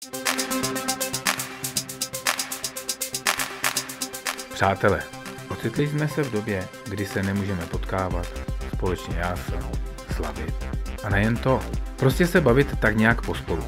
Přátelé, ocitli jsme se v době, kdy se nemůžeme potkávat, společně jásat, slavit. A nejen to, prostě se bavit tak nějak pospolu.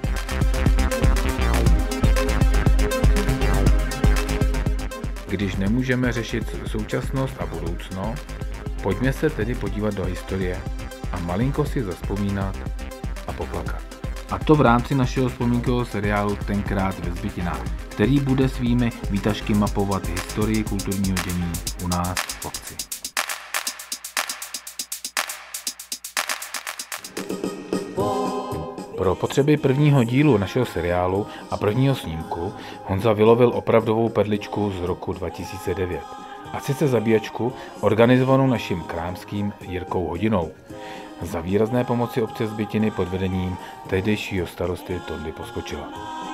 Když nemůžeme řešit současnost a budoucnost, pojďme se tedy podívat do historie a malinko si zavzpomínat a poplakat. A to v rámci našeho vzpomínkového seriálu Tenkrát ve Zbytinách, který bude svými výtažky mapovat historii kulturního dění u nás v obci. Pro potřeby prvního dílu našeho seriálu a prvního snímku Honza vylovil opravdovou perličku z roku 2009. A sice zabíjačku organizovanou naším krámským Jirkou Hodinou. Za výrazné pomoci obce Zbytiny pod vedením tehdejšího starosty Tondy Poskočila.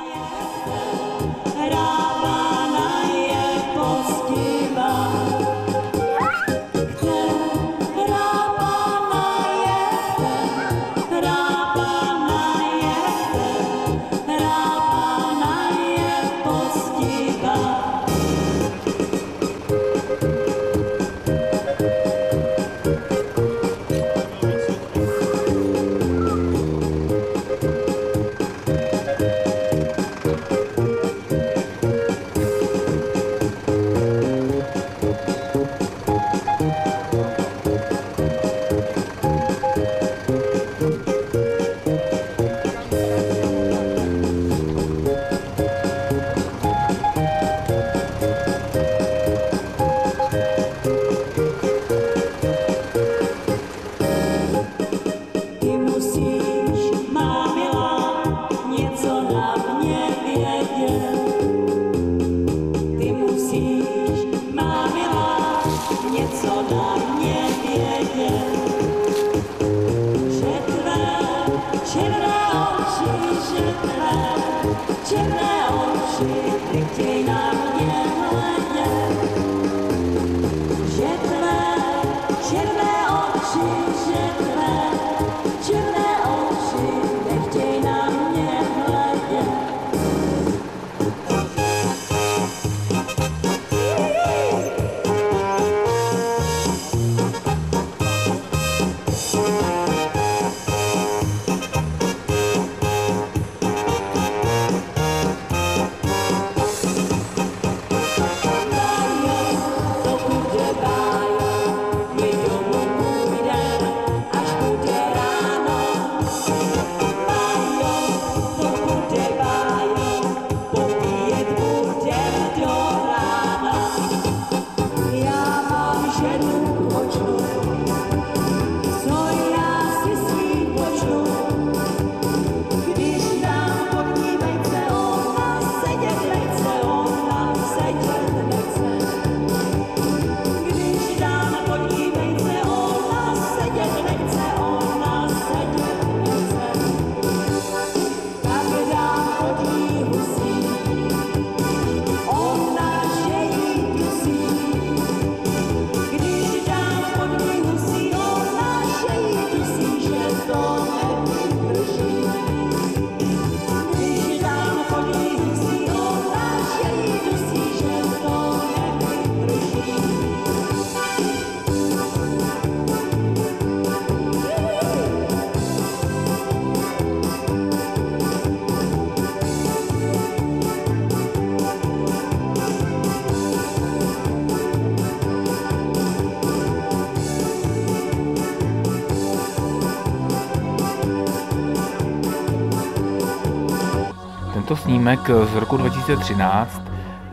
Tento snímek z roku 2013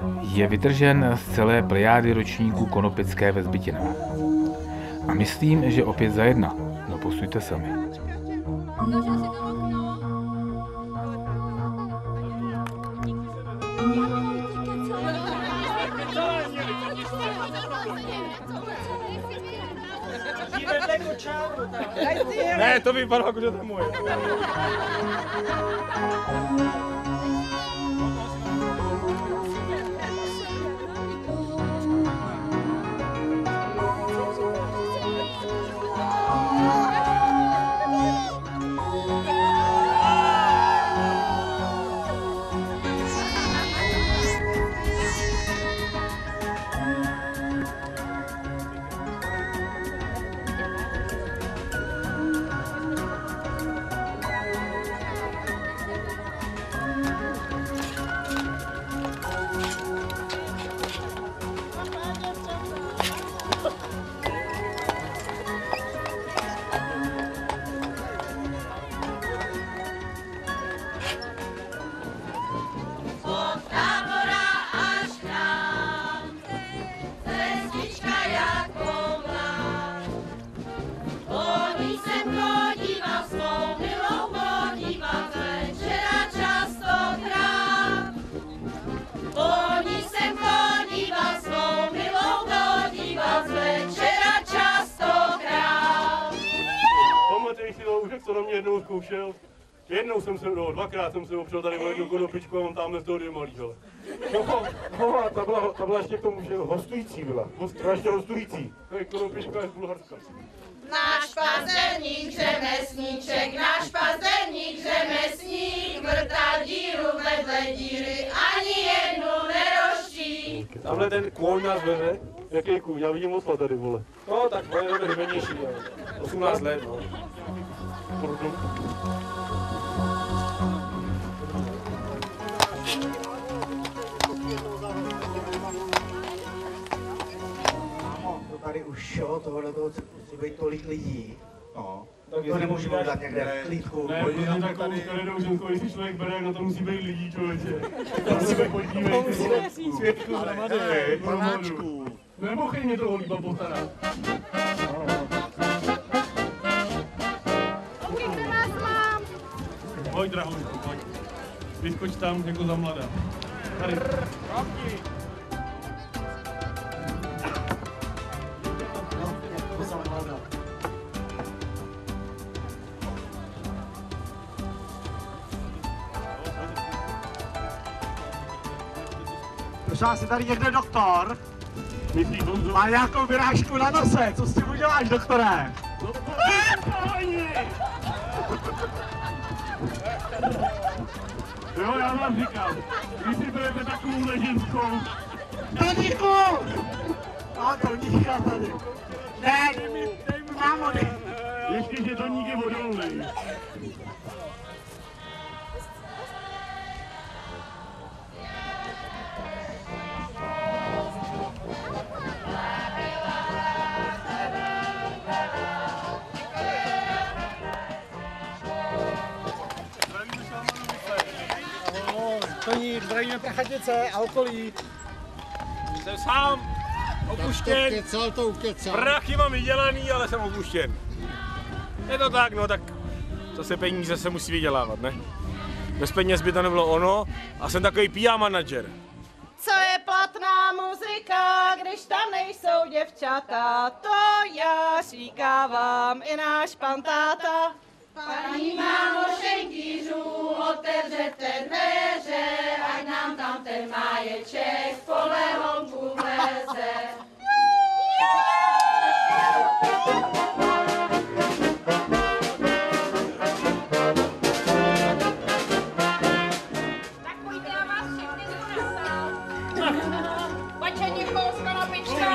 je vytržen z celé plejády ročníků Konopické ve Zbytinách. A myslím, že opět za jedna. No posuňte sami. Ne, to vypadalo, jako že to je moje. Jednou jsem se, no, dvakrát jsem se opřel tady o jednu konopičku a mám tamhle z toho 2 malý, hele. No a ta byla ještě k tomu, že hostující byla. Ta ještě hostující. To je konopička z Bulharska. Náš pazelník, řemesníček, náš pazelník, řemesník, vrtá díru vedle díry, ani jednu neroští. Tamhle ten kůň nás vede. Jaký kůň? Já vidím osla tady, vole. No, tak to je hybenější, 18 let, no. Tady už jo, tohle toho musí být tolik lidí. No. To nemůžeme dát někde v klidku. Ne, protože takovou skaredou ženskou, jestli člověk bere, jak na to musí být lidí, člověče. Tam se podívejte, světku hromadě, panáčků. Nemochej mě toho líba postarat. Kde nás mám? Pojď, drahoučku, pojď. Vyskoč tam jako za mladá. Tady. Prosím vás, je tady někde doktor? Myslíš, Honzo? Má nějakou vyrážku na nose, co s tím uděláš, doktore? Jo, já vám říkám, když si berete takovouhle ženskou, Toníku! Má Toníka tady. Ne, dej mi mámo, dej. ještě že Toník je odolný. Toník, zdravíme Prachatice a okolí. Jsem sám opuštěn, prachy mám vydělaný, ale jsem opuštěn. Je to tak, no tak zase peníze se musí vydělávat, ne? Bez peněz by to nebylo ono a jsem takový PR manažer. Co je platná muzika, když tam nejsou děvčata, to já říkávám i náš pan táta. Paní mámo šenkýřů, otevřete dveře, ať nám tam ten máječek podle honku vleze. Tak pojďte, já vás všechny zvu na sál. Bačení Polska na pička.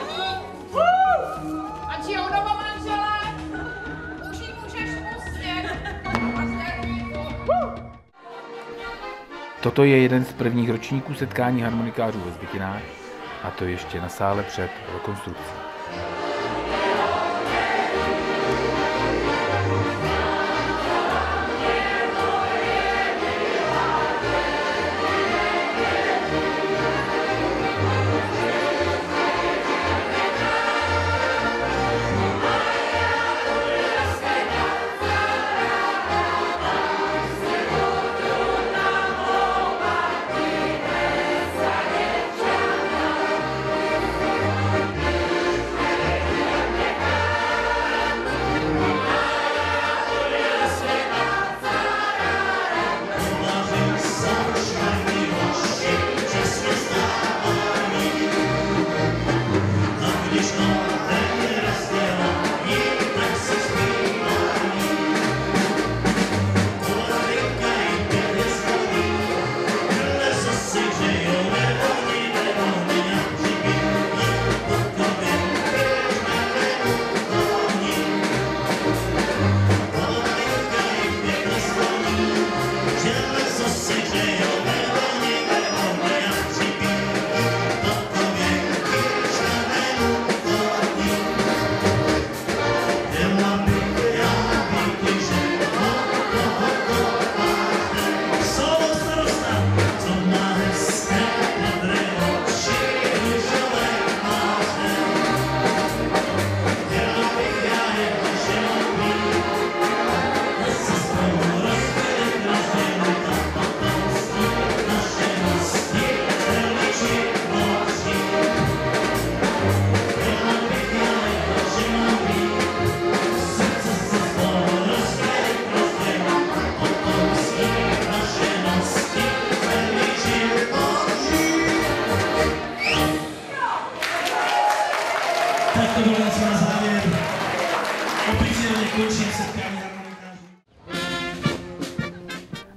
Ať žijou doma manželé. Už jim můžeš pustit. Toto je jeden z prvních ročníků setkání harmonikářů ve Zbytinách, a to ještě na sále před rekonstrukcí.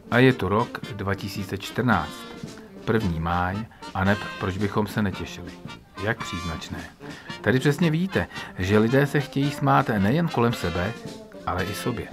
A je to rok 2014. 1. máj, aneb proč bychom se netěšili. Jak příznačné. Tady přesně vidíte, že lidé se chtějí smát nejen kolem sebe, ale i sobě.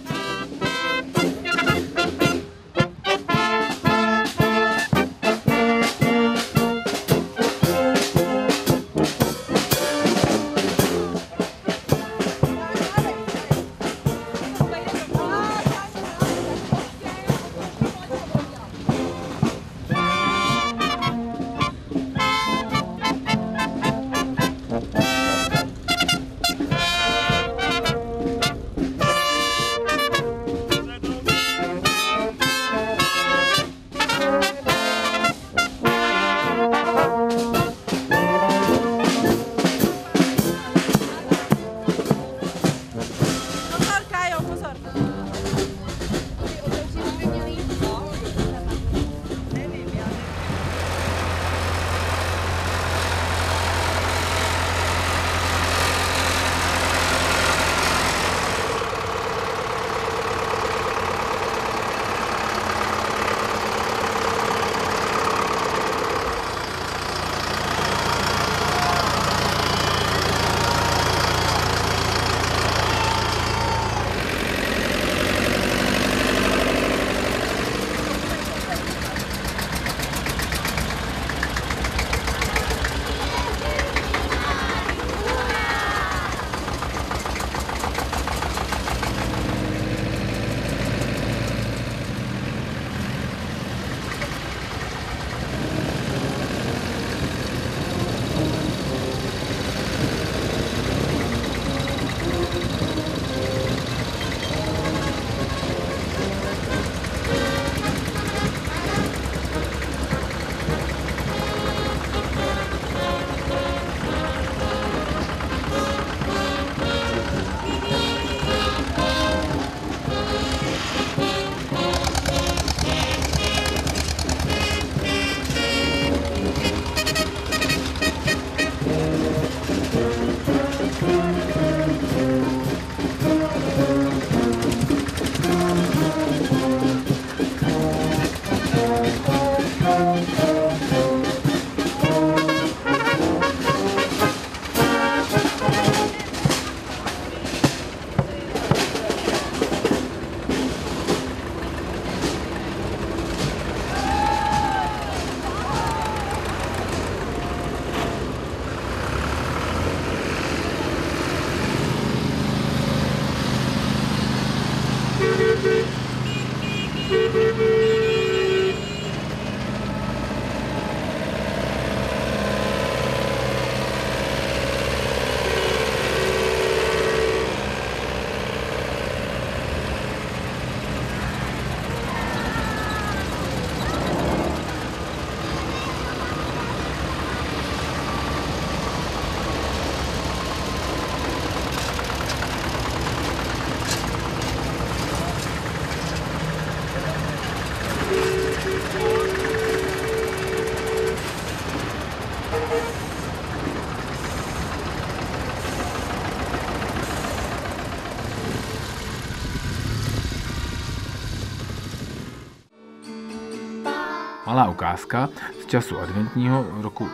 Malá ukázka z času adventního roku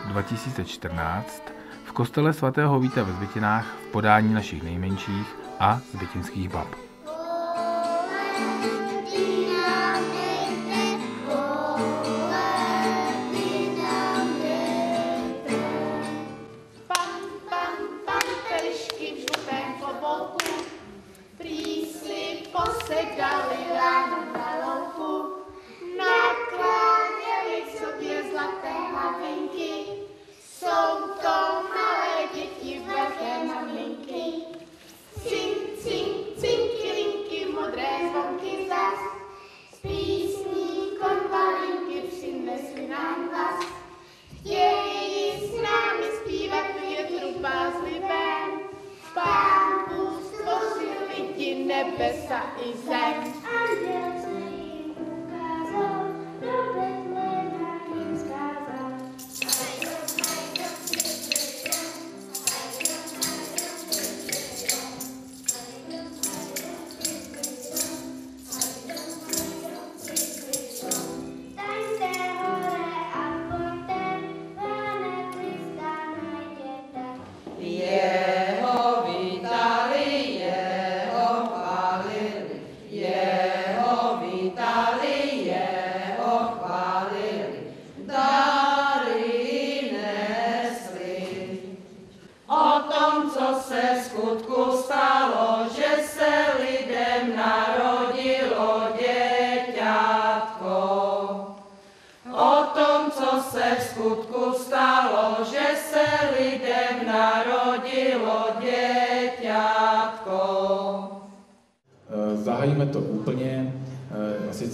2014 v kostele svatého Víta ve Zbytěnách v podání našich nejmenších a zbytinských bab. Cinky,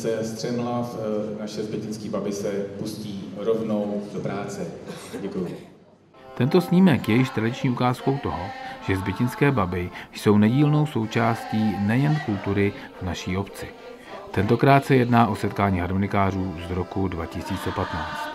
vesnice Střemhlav, naše zbytinský baby se pustí rovnou do práce. Děkuji. Tento snímek je již tradiční ukázkou toho, že zbytinské baby jsou nedílnou součástí nejen kultury v naší obci. Tentokrát se jedná o setkání harmonikářů z roku 2015.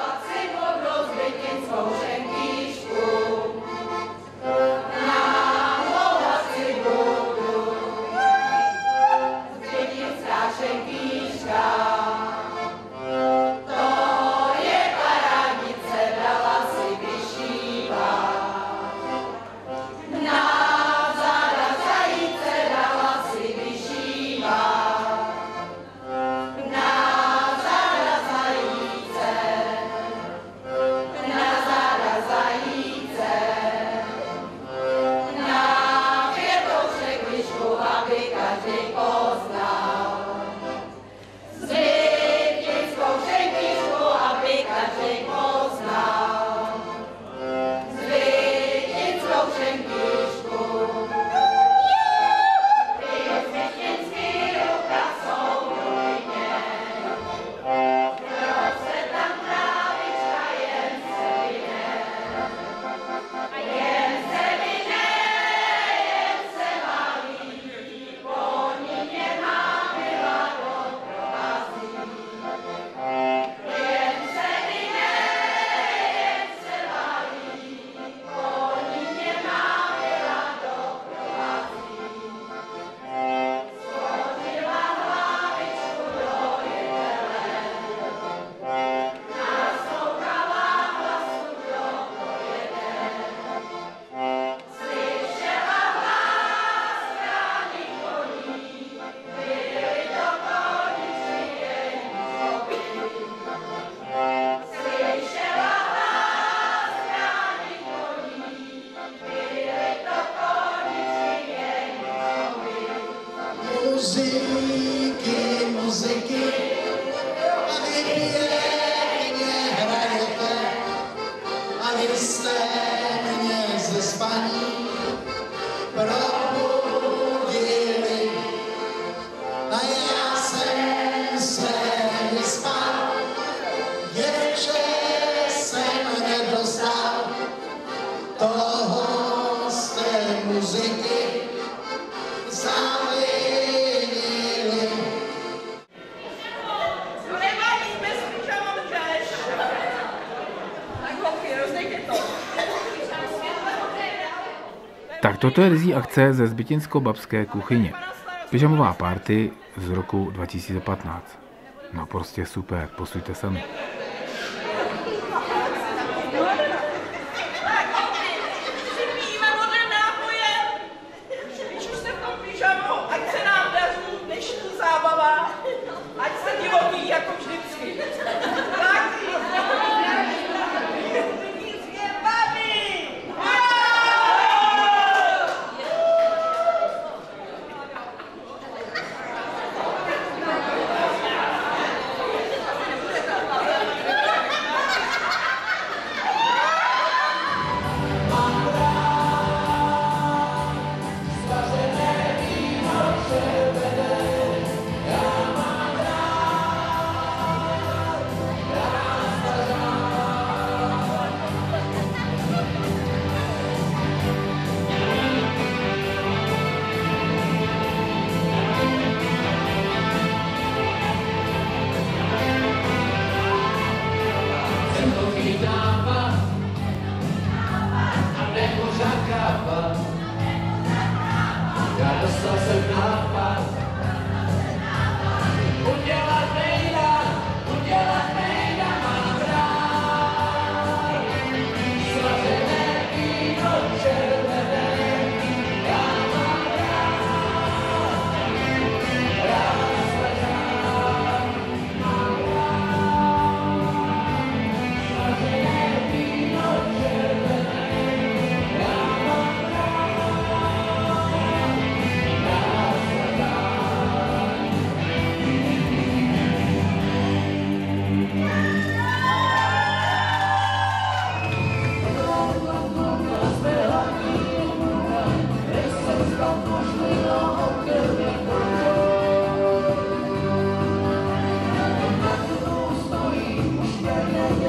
Muziky, a vy pěkně hrajete, a vy jste mě ze spaní probudili, a já jsem se vyspal, ještě jsem nedostal toho z té muziky. Tak toto je ryzí akce ze zbytinsko-babské kuchyně. Pyžamová party z roku 2015. No prostě super, posuďte sami.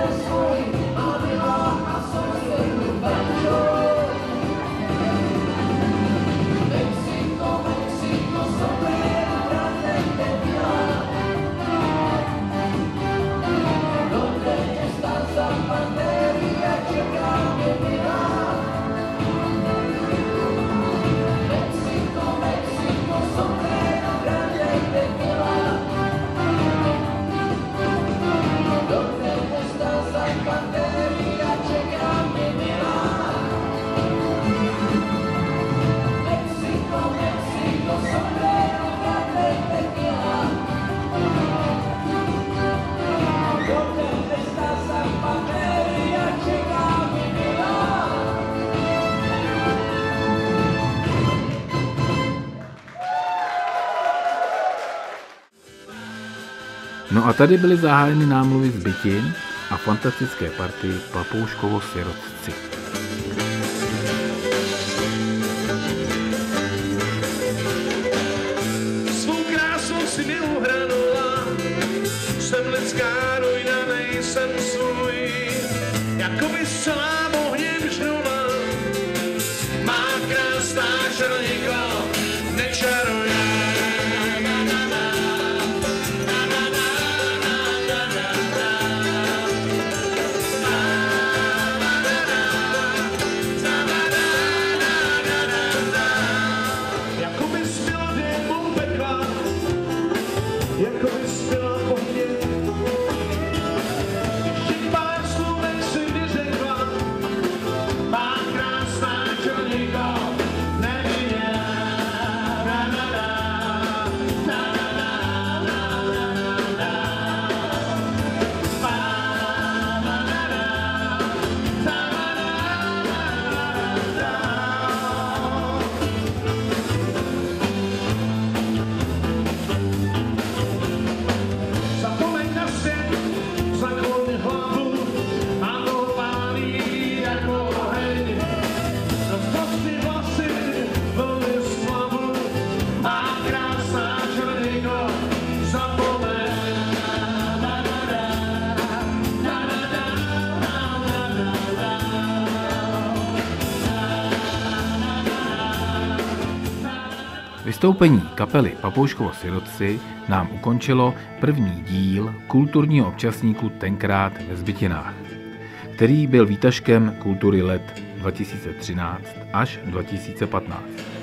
No a tady byly zahájeny námluvy z Bytin a fantastické party Papouškovo sirotci. Svou krásou si mi uhranula, jsem lidská ruina, nejsem svůj, jako by zcela ohněm žnula, má krásná čarodějka, nečaruje. Jako bys byla po mně, ještě pár slovek si mi řekla, má krásná čarodějka, neviděl. Vystoupení kapely Papouškovo sirotci nám ukončilo první díl kulturního občasníku Tenkrát ve Zbytinách, který byl výtažkem Kultury let 2013 až 2015.